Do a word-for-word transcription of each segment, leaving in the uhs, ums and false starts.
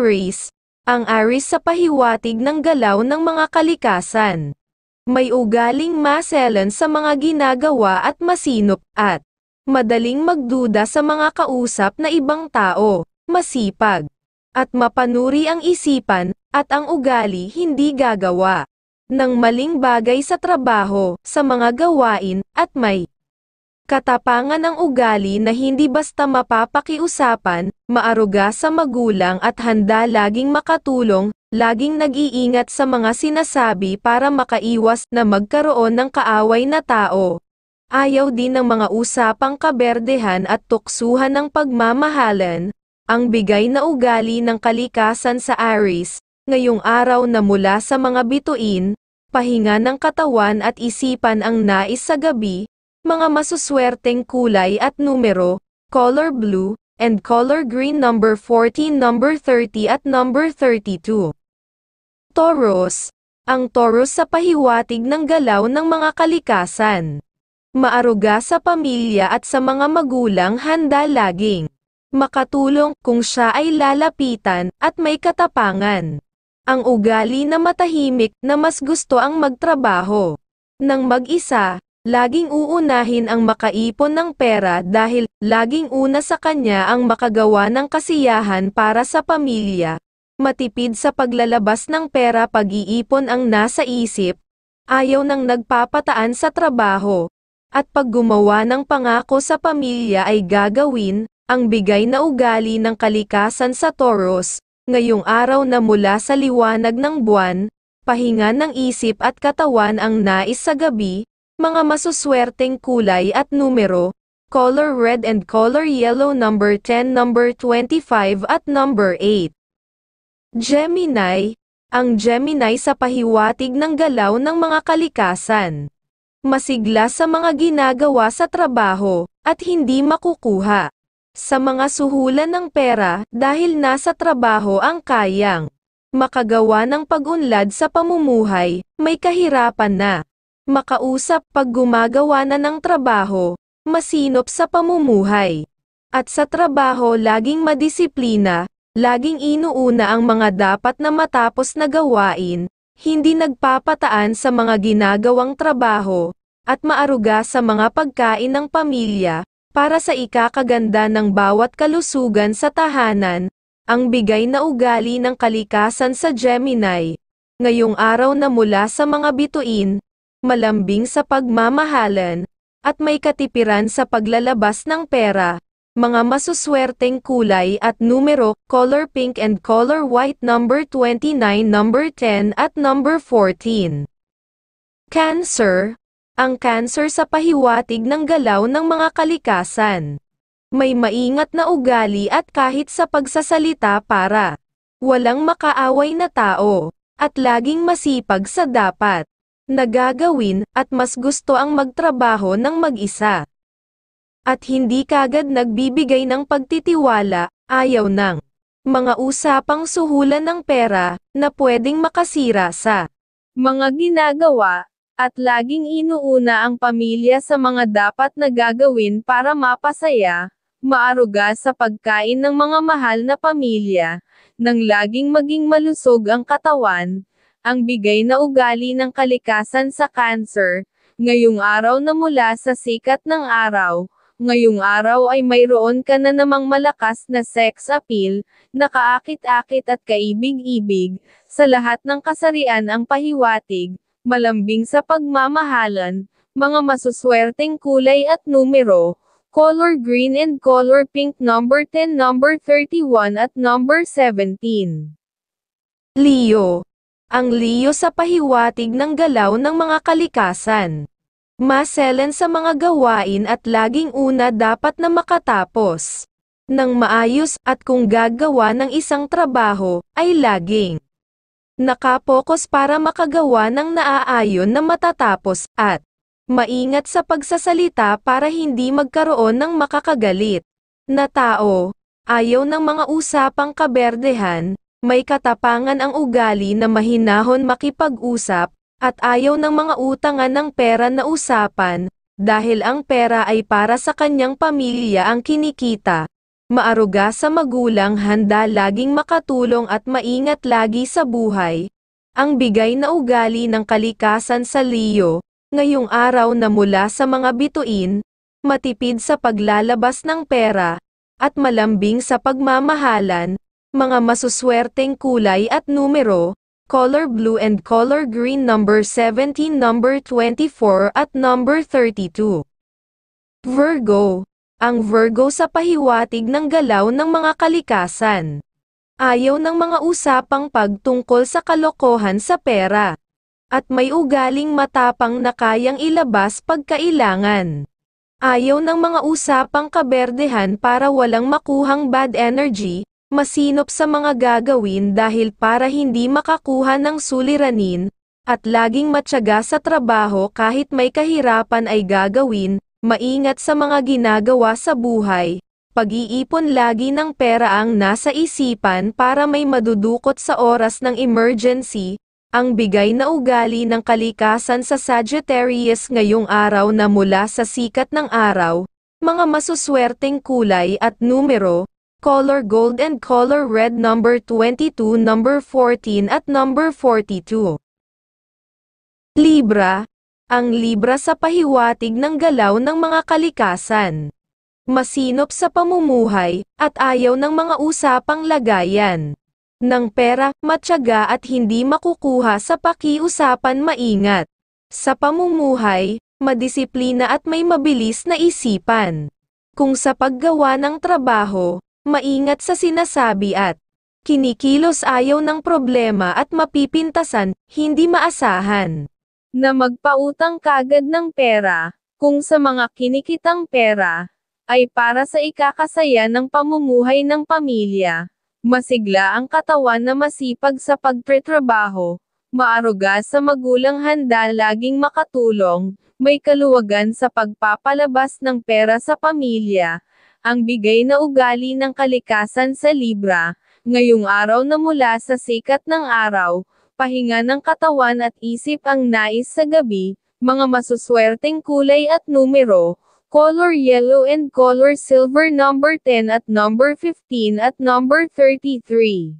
Aries. Ang Aries sa pahiwatig ng galaw ng mga kalikasan. May ugaling maselan sa mga ginagawa at masinop, at madaling magduda sa mga kausap na ibang tao, masipag, at mapanuri ang isipan, at ang ugali hindi gagawa ng maling bagay sa trabaho, sa mga gawain, at may katapangan ang ugali na hindi basta mapapakiusapan, maaruga sa magulang at handa laging makatulong, laging nag-iingat sa mga sinasabi para makaiwas na magkaroon ng kaaway na tao. Ayaw din ng mga usapang kaberdehan at tuksuhan ng pagmamahalan. Ang bigay na ugali ng kalikasan sa Aries, ngayong araw na mula sa mga bituin, pahinga ng katawan at isipan ang nais sa gabi. Mga masuswerteng kulay at numero, color blue, and color green number fourteen, number thirty at number thirty-two. Taurus. Ang Taurus sa pahiwatig ng galaw ng mga kalikasan. Maaruga sa pamilya at sa mga magulang, handa laging makatulong kung siya ay lalapitan, at may katapangan. Ang ugali na matahimik na mas gusto ang magtrabaho nang mag-isa. Laging uunahin ang makaipon ng pera dahil laging una sa kanya ang makagawa ng kasiyahan para sa pamilya. Matipid sa paglalabas ng pera, pag-iipon ang nasa isip. Ayaw nang nagpapataan sa trabaho. At pag gumawa ng pangako sa pamilya ay gagawin. Ang bigay na ugali ng kalikasan sa Taurus, ngayong araw na mula sa liwanag ng buwan, pahinga ng isip at katawan ang nais sa gabi. Mga masuswerteng kulay at numero, color red and color yellow number ten, number twenty-five at number eight. Gemini. Ang Gemini sa pahiwatig ng galaw ng mga kalikasan. Masigla sa mga ginagawa sa trabaho, at hindi makukuha sa mga suhulan ng pera dahil nasa trabaho ang kayang makagawa ng pag-unlad sa pamumuhay, may kahirapan na makausap pag gumagawa na ng trabaho, masinop sa pamumuhay. At sa trabaho laging madisiplina, laging inuuna ang mga dapat na matapos na gawain, hindi nagpapataan sa mga ginagawang trabaho, at maaruga sa mga pagkain ng pamilya, para sa ikakaganda ng bawat kalusugan sa tahanan. Ang bigay na ugali ng kalikasan sa Gemini, ngayong araw na mula sa mga bituin, malambing sa pagmamahalan, at may katipiran sa paglalabas ng pera. Mga masuswerteng kulay at numero, color pink and color white number twenty-nine, number ten at number fourteen. Cancer. Ang Cancer sa pahiwatig ng galaw ng mga kalikasan. May maingat na ugali at kahit sa pagsasalita para walang makaaway na tao, at laging masipag sa dapat nagagawin, at mas gusto ang magtrabaho ng mag-isa. At hindi kagad nagbibigay ng pagtitiwala, ayaw ng mga usapang suhulan ng pera, na pwedeng makasira sa mga ginagawa, at laging inuuna ang pamilya sa mga dapat na gagawin para mapasaya, maaruga sa pagkain ng mga mahal na pamilya, nang laging maging malusog ang katawan. Ang bigay na ugali ng kalikasan sa Cancer, ngayong araw na mula sa sikat ng araw, ngayong araw ay mayroon ka na namang malakas na sex appeal, na kaakit-akit at kaibig-ibig, sa lahat ng kasarian ang pahiwatig, malambing sa pagmamahalan, mga masuswerteng kulay at numero, color green and color pink number ten, number thirty-one at number seventeen. Leo. Ang Leo sa pahiwatig ng galaw ng mga kalikasan. Maselan sa mga gawain at laging una dapat na makatapos ng maayos, at kung gagawa ng isang trabaho, ay laging nakapokus para makagawa ng naaayon na matatapos, at maingat sa pagsasalita para hindi magkaroon ng makakagalit na tao. Ayaw ng mga usapang kaberdehan. May katapangan ang ugali na mahinahon makipag-usap, at ayaw ng mga utangan ng pera na usapan, dahil ang pera ay para sa kanyang pamilya ang kinikita. maaruga sa magulang, handa laging makatulong at maingat lagi sa buhay. Ang bigay na ugali ng kalikasan sa Leo, ngayong araw na mula sa mga bituin, matipid sa paglalabas ng pera, at malambing sa pagmamahalan, mga masuswerteng kulay at numero, color blue and color green, number seventeen, number twenty-four at number thirty-two. Virgo. Ang Virgo sa pahiwatig ng galaw ng mga kalikasan. Ayaw ng mga usapang pagtungkol sa kalokohan sa pera. At may ugaling matapang na kayang ilabas pagkailangan. Ayaw ng mga usapang kaberdehan para walang makuhang bad energy, masinop sa mga gagawin dahil para hindi makakuha ng suliranin, at laging matyaga sa trabaho kahit may kahirapan ay gagawin. Maingat sa mga ginagawa sa buhay, pag-iipon lagi ng pera ang nasa isipan para may madudukot sa oras ng emergency. Ang bigay na ugali ng kalikasan sa Sagittarius ngayong araw na mula sa sikat ng araw, mga masuswerteng kulay at numero, color gold and color red, number twenty-two, number fourteen at number forty-two. Libra. Ang Libra sa pahiwatig ng galaw ng mga kalikasan. Masinop sa pamumuhay, at ayaw ng mga usapang lagayan ng pera, matyaga at hindi makukuha sa pakiusapan, maingat sa pamumuhay, madisiplina at may mabilis na isipan. Kung sa paggawa ng trabaho, maingat sa sinasabi at kinikilos, ayaw ng problema at mapipintasan, hindi maasahan na magpautang kagad ng pera, kung sa mga kinikitang pera, ay para sa ikakasaya ng pamumuhay ng pamilya. Masigla ang katawan na masipag sa pagtatrabaho, maaruga sa magulang, handa laging makatulong, may kaluwagan sa pagpapalabas ng pera sa pamilya. Ang bigay na ugali ng kalikasan sa Libra, ngayong araw na mula sa sikat ng araw, pahinga ng katawan at isip ang nais sa gabi, mga masuswerteng kulay at numero, color yellow and color silver, number ten at number fifteen at number thirty-three.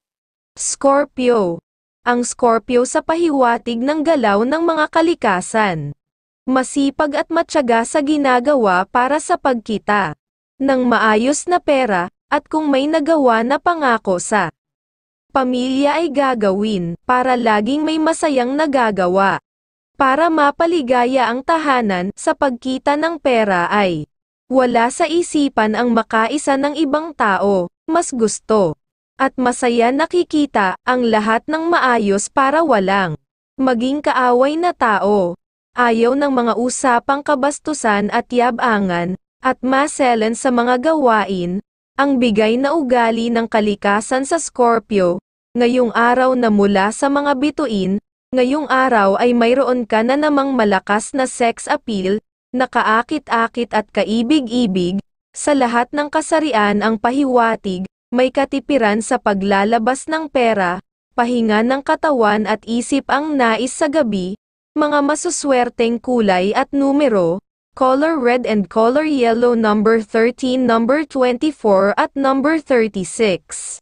Scorpio. Ang Scorpio sa pahiwatig ng galaw ng mga kalikasan. Masipag at matyaga sa ginagawa para sa pagkita ng maayos na pera, at kung may nagawa na pangako sa pamilya ay gagawin, para laging may masayang nagagawa. Para mapaligaya ang tahanan, sa pagkita ng pera ay wala sa isipan ang makaisa ng ibang tao, mas gusto at masaya nakikita ang lahat ng maayos para walang maging kaaway na tao. Ayaw ng mga usapang kabastusan at yabangan, at maselan sa mga gawain. Ang bigay na ugali ng kalikasan sa Scorpio, ngayong araw na mula sa mga bituin, ngayong araw ay mayroon ka na namang malakas na sex appeal, nakaakit-akit at kaibig-ibig, sa lahat ng kasarian ang pahiwatig, may katipiran sa paglalabas ng pera, pahinga ng katawan at isip ang nais sa gabi, mga masuswerteng kulay at numero, color red and color yellow, number thirteen, number twenty-four at number thirty-six.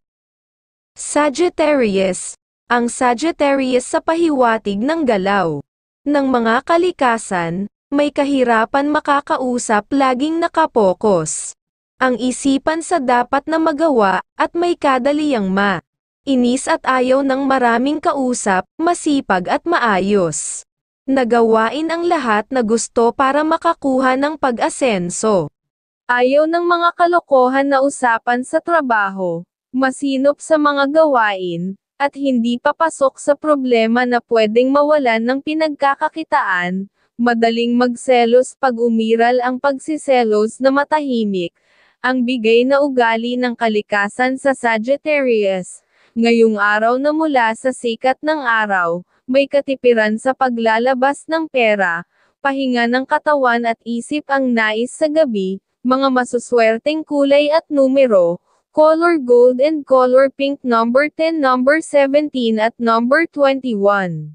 Sagittarius. Ang Sagittarius sa pahiwatig ng galaw ng mga kalikasan, may kahirapan makakausap, laging nakapokus ang isipan sa dapat na magawa, at may kadaliyang ma inis at ayaw ng maraming kausap, masipag at maayos nagawain ang lahat na gusto para makakuha ng pag-asenso. Ayaw ng mga kalokohan na usapan sa trabaho, masinop sa mga gawain, at hindi papasok sa problema na pwedeng mawalan ng pinagkakakitaan, madaling magselos pag umiral ang pagsiselos na matahimik. Ang bigay na ugali ng kalikasan sa Sagittarius, ngayong araw na mula sa sikat ng araw, may katipiran sa paglalabas ng pera, pahinga ng katawan at isip ang nais sa gabi, mga masuswerteng kulay at numero, color gold and color pink, number ten, number seventeen at number twenty-one.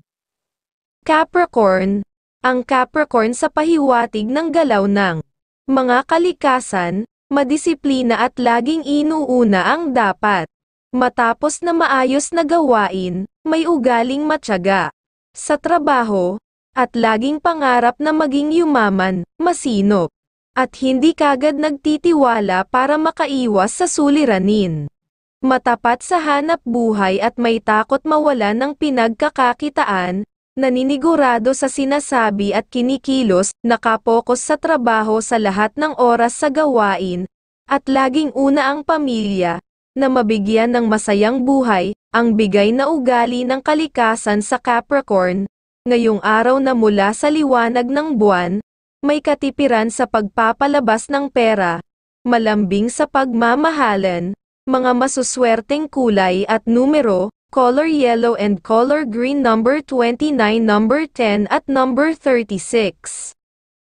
Capricorn. Ang Capricorn sa pahiwatig ng galaw ng mga kalikasan, madisiplina at laging inuuna ang dapat. Matapos na maayos na gawain, may ugaling matyaga sa trabaho, at laging pangarap na maging yumaman, masinop, at hindi kagad nagtitiwala para makaiwas sa suliranin. Matapat sa hanap buhay at may takot mawala ng pinagkakakitaan, naninigurado sa sinasabi at kinikilos, nakapokus sa trabaho sa lahat ng oras sa gawain, at laging una ang pamilya, na mabigyan ng masayang buhay, ang bigay na ugali ng kalikasan sa Capricorn. Ngayong araw na mula sa liwanag ng buwan, may katipiran sa pagpapalabas ng pera, malambing sa pagmamahalan, mga masuswerteng kulay at numero, color yellow and color green, number twenty-nine, number ten at number thirty-six.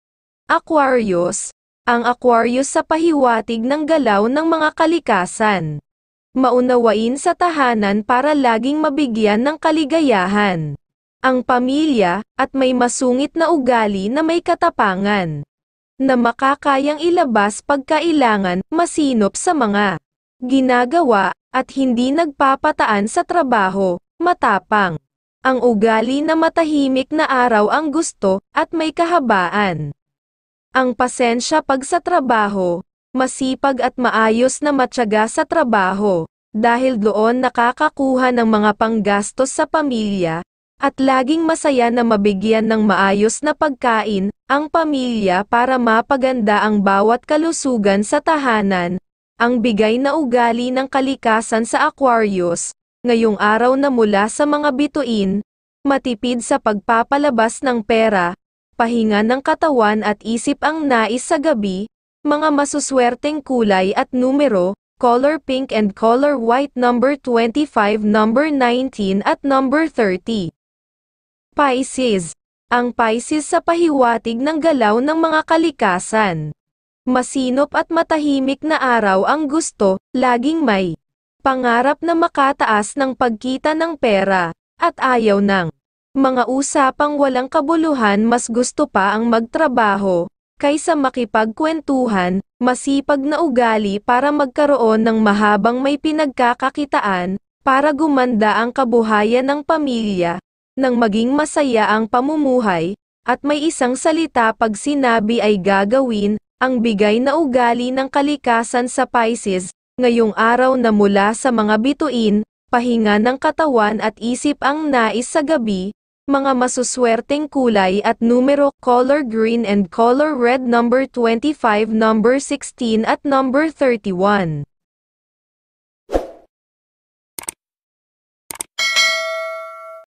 Aquarius, ang Aquarius sa pahiwatig ng galaw ng mga kalikasan. Maunawain sa tahanan para laging mabigyan ng kaligayahan ang pamilya, at may masungit na ugali na may katapangan, na makakayang ilabas pagkailangan, masinop sa mga ginagawa, at hindi nagpapataan sa trabaho, matapang. Ang ugali na matahimik na araw ang gusto, at may kahabaan. Ang pasensya pag sa trabaho, masipag at maayos na matyaga sa trabaho, dahil doon nakakakuha ng mga panggastos sa pamilya, at laging masaya na mabigyan ng maayos na pagkain, ang pamilya para mapaganda ang bawat kalusugan sa tahanan. Ang bigay na ugali ng kalikasan sa Aquarius, ngayong araw na mula sa mga bituin, matipid sa pagpapalabas ng pera, pahinga ng katawan at isip ang nais sa gabi, mga masuswerteng kulay at numero, color pink and color white, number twenty-five, number nineteen at number thirty. Pisces, ang Pisces sa pahiwatig ng galaw ng mga kalikasan. Masinop at matahimik na araw ang gusto, laging may pangarap na makataas ng pagkita ng pera, at ayaw ng mga usapang walang kabuluhan. Mas gusto pa ang magtrabaho, kaysa makipagkwentuhan, masipag na ugali para magkaroon ng mahabang may pinagkakakitaan, para gumanda ang kabuhayan ng pamilya, nang maging masaya ang pamumuhay, at may isang salita pag sinabi ay gagawin, ang bigay na ugali ng kalikasan sa Pisces, ngayong araw na mula sa mga bituin, pahinga ng katawan at isip ang nais sa gabi, mga masuswerteng kulay at numero, color green and color red, number twenty-five, number sixteen at number thirty-one.